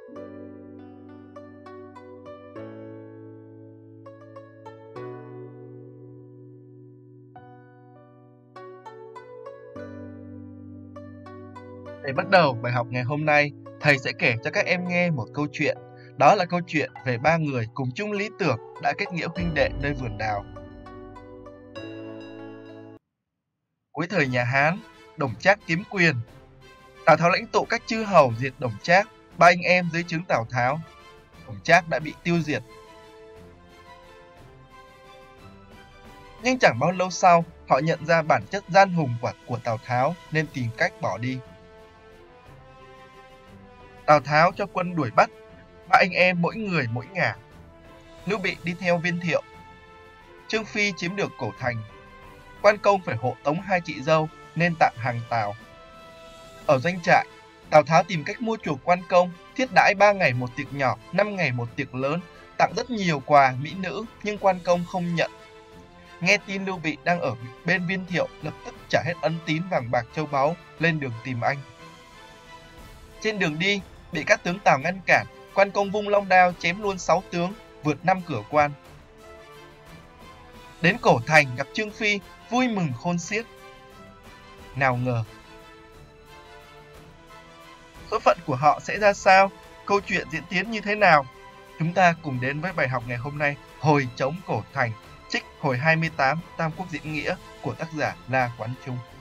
Để bắt đầu bài học ngày hôm nay, thầy sẽ kể cho các em nghe một câu chuyện. Đó là câu chuyện về ba người cùng chung lý tưởng đã kết nghĩa huynh đệ nơi vườn đào. Cuối thời nhà Hán, Đổng Trác kiếm quyền. Tào Tháo lãnh tụ các chư hầu diệt Đổng Trác, ba anh em dưới trướng Tào Tháo. Đổng Trác đã bị tiêu diệt. Nhưng chẳng bao lâu sau, họ nhận ra bản chất gian hùng của Tào Tháo nên tìm cách bỏ đi. Tào Tháo cho quân đuổi bắt, ba anh em mỗi người mỗi ngả. Lưu Bị đi theo Viên Thiệu. Trương Phi chiếm được Cổ Thành. Quan Công phải hộ tống hai chị dâu nên tạm hàng Tào. Ở doanh trại, Tào Tháo tìm cách mua chuộc Quan Công, thiết đãi 3 ngày một tiệc nhỏ, 5 ngày một tiệc lớn, tặng rất nhiều quà mỹ nữ nhưng Quan Công không nhận. Nghe tin Lưu Bị đang ở bên Viên Thiệu, lập tức trả hết ân tín vàng bạc châu báu, lên đường tìm anh. Trên đường đi, bị các tướng Tào ngăn cản, Quan Công vung long đao chém luôn 6 tướng, vượt 5 cửa quan. Đến Cổ Thành gặp Trương Phi, vui mừng khôn xiết. Nào ngờ, số phận của họ sẽ ra sao? Câu chuyện diễn tiến như thế nào? Chúng ta cùng đến với bài học ngày hôm nay, Hồi chống Cổ Thành, trích hồi 28 Tam Quốc diễn nghĩa của tác giả La Quán Trung.